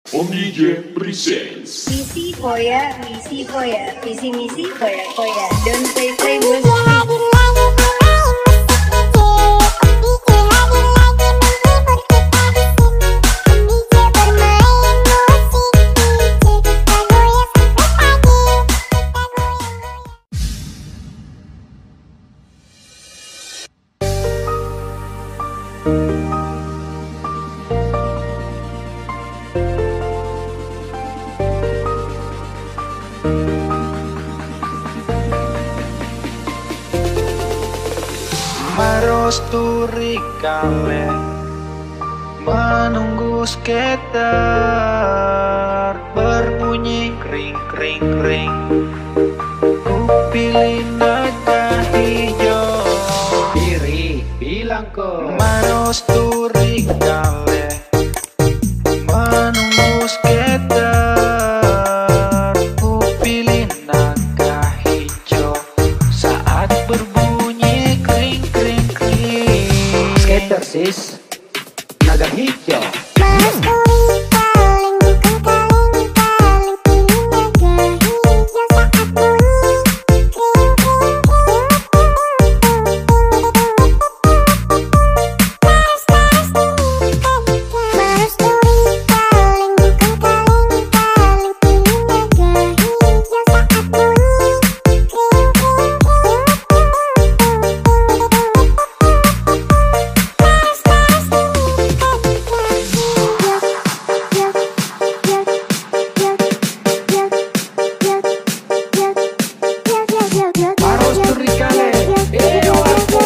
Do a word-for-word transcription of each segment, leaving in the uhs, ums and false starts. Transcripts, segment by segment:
Om D J presents Misi Koya, misi Koya, visi misi Koya Koya. Don't play play bos. Maros turi kale menunggu skater berbunyi kring kring kring. Ku pilih nada hijau. Diri bilang kok. Maros turi kale menunggu skater. Ku pilih naga hijau saat berbunyi kring kring kring. Skater sis, naga hijau. Maros turi kaleng bukan kaleng kaleng, pilih naga hijau saat bunyi kring kring kring. Maros maros turi kaleng, maros turi kaleng bukan kaleng kaleng, pilih naga hijau saat bunyi kring kring kring. Maros turi kale, eh aku.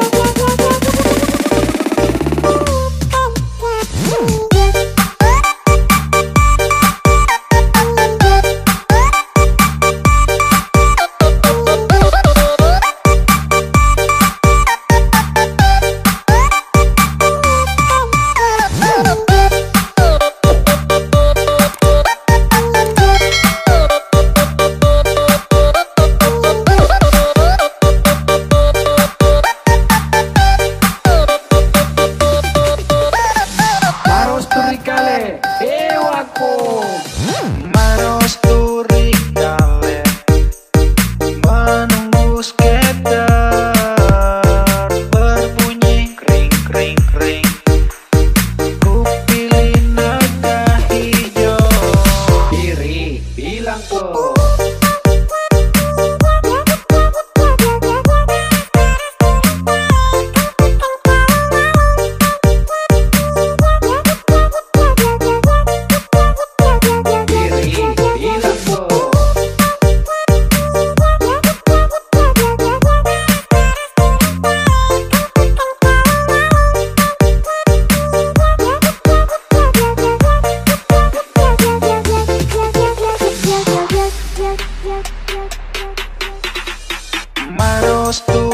Maros turi kale, eh aku. Maros turi kale menunggu skater berbunyi kring kring kring. Ku pilih naga hijau. Diri bilang kok. Diri bilang kok. Maros turi